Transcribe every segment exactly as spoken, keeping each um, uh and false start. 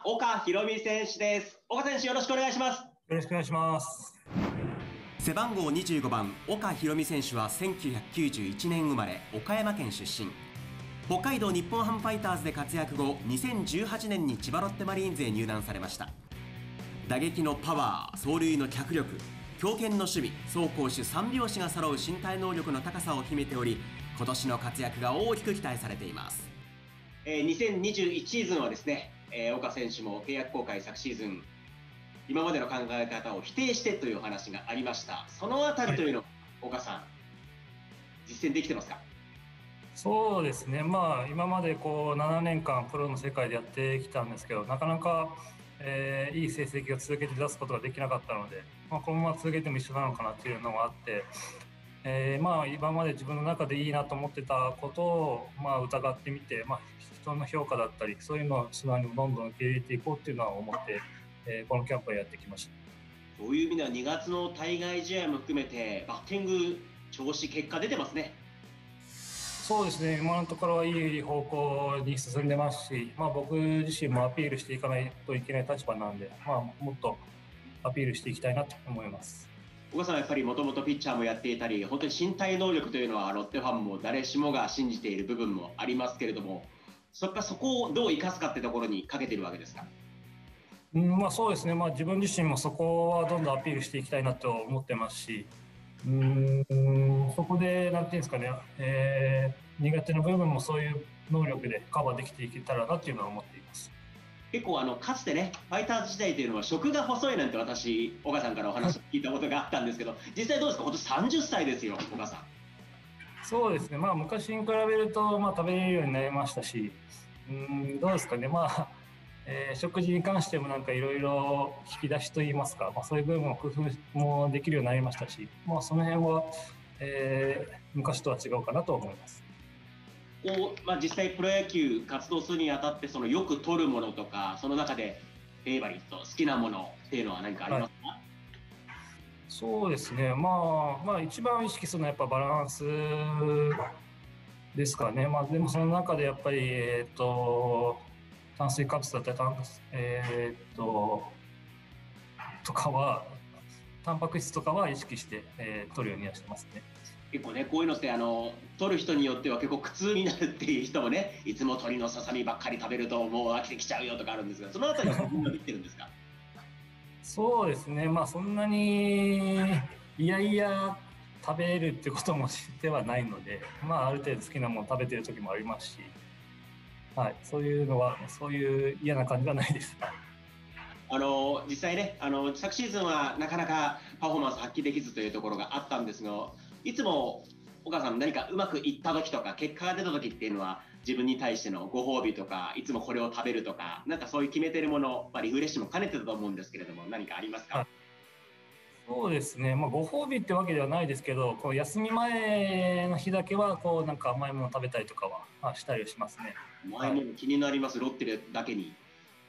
岡大海選手です。岡選手、よろしくお願いします。よろしくお願いします。 背番号にじゅうごばん、岡大海選手はせんきゅうひゃくきゅうじゅういちねん生まれ、岡山県出身。北海道日本ハムファイターズで活躍後、にせんじゅうはちねんに千葉ロッテマリーンズへ入団されました。打撃のパワー、走塁の脚力、強肩の守備、走攻守三拍子が揃う身体能力の高さを秘めており、今年の活躍が大きく期待されています。 えー、にせんにじゅういちシーズンはですね、えー、岡選手も契約更改昨シーズン、今までの考え方を否定してというお話がありました。そのあたりというのを、はい、岡さん、実践できてますか？ そうですね、まあ、今までこうななねんかんプロの世界でやってきたんですけど、なかなか、えー、いい成績を続けて出すことができなかったので、まあ、このまま続けても一緒なのかなっていうのがあって、えー、まあ今まで自分の中でいいなと思ってたことを、まあ、疑ってみて、まあ、人の評価だったりそういうのを素直にどんどん受け入れていこうっていうのは思って、えー、このキャンプをやってきました。 そういう意味ではにがつの対外試合も含めてバッティング調子結果出てますね。 そうですね、今のところはいい方向に進んでますし、まあ、僕自身もアピールしていかないといけない立場なんで、まあ、もっとアピールしていきたいなと思います。 岡さんはやっぱりもともとピッチャーもやっていたり、本当に身体能力というのはロッテファンも誰しもが信じている部分もありますけれども、そっかそこをどう生かすかってところにかけているわけですか？ うんまあ、そうですね、まあ、自分自身もそこはどんどんアピールしていきたいなと思ってますし、うーんそこでなんていうんですかね、えー、苦手な部分もそういう能力でカバーできていけたらなというのは思っています。 結構あのかつてね、ファイターズ時代というのは食が細いなんて私、岡さんからお話を聞いたことがあったんですけど、実際どうですか？今年さんじゅっさいですよ、岡さん。 そうですね、まあ、昔に比べると、まあ、食べれるようになりましたし、うーんどうですかね、まあえー、食事に関してもなんかいろいろ引き出しといいますか、まあ、そういう部分を工夫もできるようになりましたし、まあ、その辺は、えー、昔とは違うかなと思います。 こうまあ、実際プロ野球活動するにあたってそのよく取るものとか、その中でフェイバリット好きなものっていうのは何かありますか？はい、 そうですね、まあ、まあ一番意識するのはやっぱバランスですかね。まあ、でもその中でやっぱり、えー、と炭水化物だったり、えー、ととかはタンパク質とかは意識して、えー、取るようにはしてますね。 結構ね、こういうのってあの取る人によっては結構苦痛になるっていう人もね、いつも鶏のささみばっかり食べるともう飽きてきちゃうよとかあるんですが、そのあたりはどうできてるんですか？ そうですね、まあそんなにいやいや食べるってこともしてはないので、まあある程度好きなもの食べてる時もありますし、はい、そういうのはそういう嫌な感じはないです。 あの実際ね、あの昨シーズンはなかなかパフォーマンス発揮できずというところがあったんですが、いつも岡さん何かうまくいった時とか結果が出た時っていうのは自分に対してのご褒美とか、いつもこれを食べるとか、なんかそういう決めてるもの、まあ、リフレッシュも兼ねてたと思うんですけれども、何かありますか？ そうですね、まあ、ご褒美ってわけではないですけど、こう休み前の日だけはこうなんか甘いもの食べたりとかは、まあ、したりしますね。 甘いもの気になります、はい、ロッテだけに。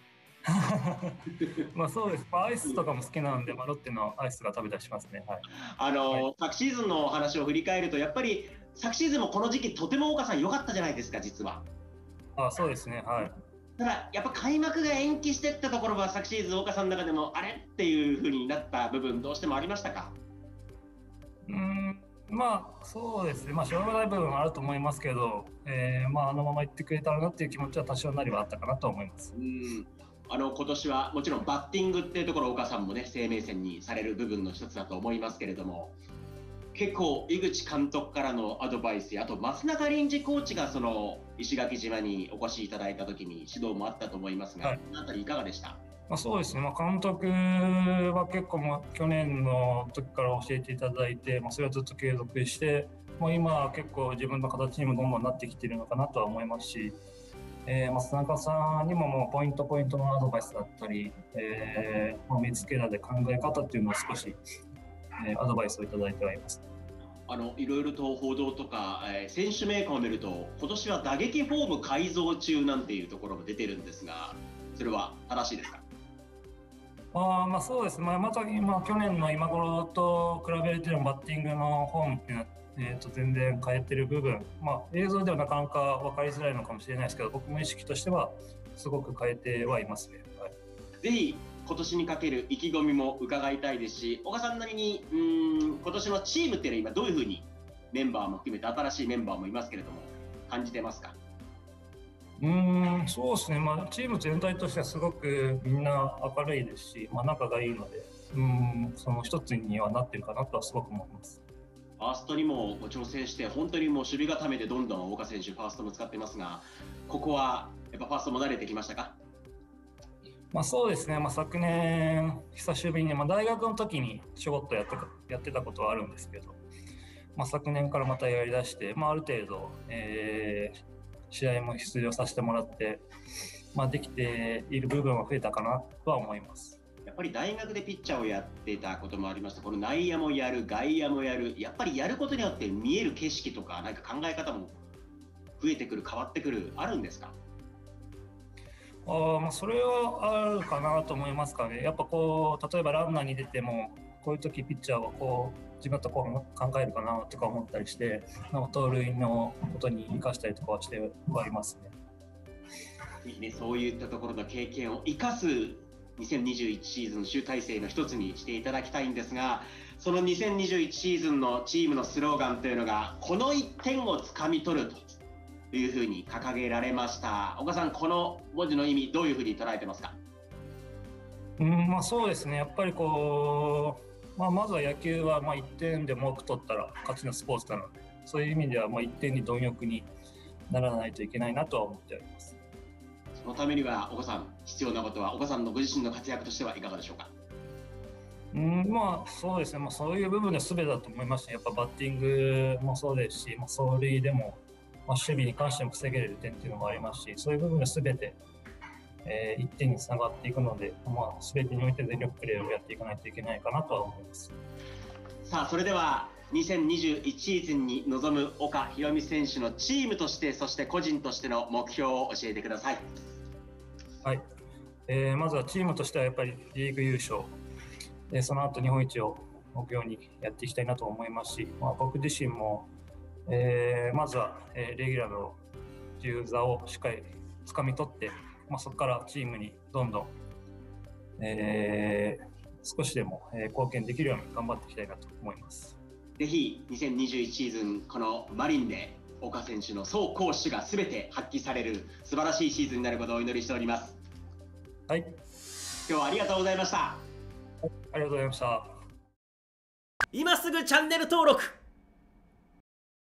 まあそうです、まあ、アイスとかも好きなので、まあ、ロッテのアイスが食べたりしますね。はい、 あの、 はい、 昨シーズンの話を振り返ると、やっぱり昨シーズンもこの時期とても岡さん良かったじゃないですか、実は。 あそうですね、はい。 ただやっぱ開幕が延期していったところは昨シーズン岡さんの中でもあれっていう風になった部分どうしてもありましたか？ うーんまあそうですね、まあしょうがない部分はあると思いますけど、えーまあ、あのままいってくれたらなっていう気持ちは多少なりはあったかなと思います。 うんあの今年はもちろんバッティングっていうところを岡さんもね生命線にされる部分の一つだと思いますけれども、結構井口監督からのアドバイスや、あと松中臨時コーチがその石垣島にお越しいただいた時に指導もあったと思いますが、はい、このあたりいかがでした？ まあ、そうですね、まあ、監督は結構もう去年の時から教えていただいて、まあ、それはずっと継続して、もう今は結構自分の形にもどんどんなってきているのかなとは思いますし、えー、松中さんにももうポイントポイントのアドバイスだったり、えー、見つけらで考え方っていうのを少し、えー、アドバイスをいただいてはいます。 あのいろいろと報道とか、えー、選手名鑑を見ると今年は打撃フォーム改造中なんていうところも出てるんですが、それは正しいですか？ あまあそうですね、まあ、また今去年の今頃と比べるとバッティングのフォームっていうのは、えー、と全然変えてる部分、まあ、映像ではなかなか分かりづらいのかもしれないですけど、僕も意識としてはすごく変えてはいますね。はい、 ぜひ今年にかける意気込みも伺いたいですし、岡さんなりにうーん今年のチームっていうのは今どういうふうにメンバーも含めて新しいメンバーもいますけれども感じてますか？ うーん、そうですね、まあ、チーム全体としてはすごくみんな明るいですし、まあ、仲がいいので、うーんその一つにはなってるかなとはすごく思います。 ファーストにもご挑戦して、本当にもう守備固めでどんどん岡選手、ファーストも使ってますが、ここはやっぱファーストも慣れてきましたか？ まあ、そうですね、まあ、昨年、久しぶりに、まあ、大学の時にちょこっとやってかやってたことはあるんですけど、まあ、昨年からまたやりだして、まあ、ある程度、えー、試合も出場させてもらって、まあ、できている部分は増えたかなとは思います。 やっぱり大学でピッチャーをやってたこともありました、この内野もやる、外野もやる、やっぱりやることによって見える景色とか、なんか考え方も増えてくる、変わってくる、あるんですか？ あまあそれはあるかなと思いますかね。やっぱこう例えばランナーに出てもこういう時ピッチャーはこう自分とこう考えるかなとか思ったりして、盗塁のことに生かしたりとかはしてはいますね。 ぜひね、そういったところの経験を生かすにせんにじゅういちシーズン集大成の一つにしていただきたいんですが、そのにせんにじゅういちシーズンのチームのスローガンというのがこのいってんをつかみ取るというふうに掲げられました。岡さん、この文字の意味どういうふうに捉えてますか？ うんまあ、そうですね、やっぱりこう、まあ、まずは野球はまあいってんでも多く取ったら勝ちのスポーツなので、そういう意味ではまあいってんに貪欲にならないといけないなとは思っております。 そのためには岡さん、必要なことは岡さんのご自身の活躍としてはいかがでしょうか？ うんまあそうですね、まあ、そういう部分で全てだと思いますし、やっぱバッティングもそうですし、まあ、走塁でも、まあ、守備に関しても防げれる点っていうのもありますし、そういう部分で全て、えー、いってんにつながっていくので、まあ、全てにおいて全力プレーをやっていかないといけないかなとは思います。 さあ、それではにせんにじゅういちシーズンに臨む岡大海選手のチームとして、そして個人としての目標を教えてください。 はい、えー、まずはチームとしてはやっぱりリーグ優勝、えー、その後日本一を目標にやっていきたいなと思いますし、まあ、僕自身も、えー、まずは、えー、レギュラーの重座をしっかりつかみ取って、まあ、そこからチームにどんどん、えー、少しでも、えー、貢献できるように頑張っていきたいなと思います。 ぜひにせんにじゅういちシーズン、このマリンで岡選手の走攻守がすべて発揮される素晴らしいシーズンになることをお祈りしております。 はい、 今日はありがとうございました。 ありがとうございました。 今すぐチャンネル登録